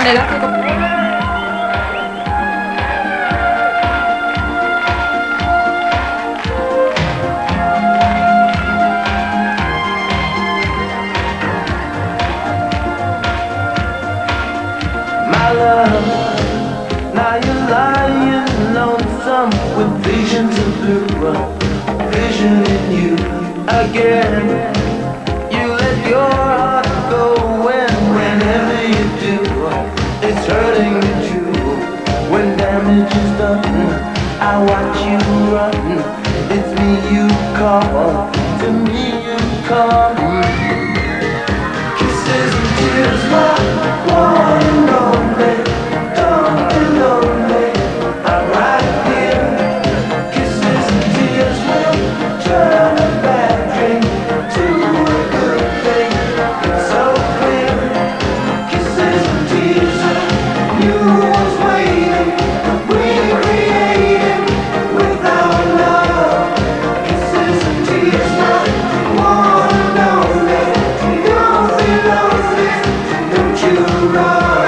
manera que my love, now you're lying lonesome with visions of blue, vision in you again. You let your heart go whenever you do, it's hurting me too. When damage is done, I watch you run. It's me you call, to me you come. Kisses and tears, my one and only. Don't be lonely, I'm right here. Kisses and tears will turn a bad dream to a good thing. It's so clear. Kisses and tears, you was waiting. We created with our love. Kisses and tears, my one and only. Don't be lonely, don't you run.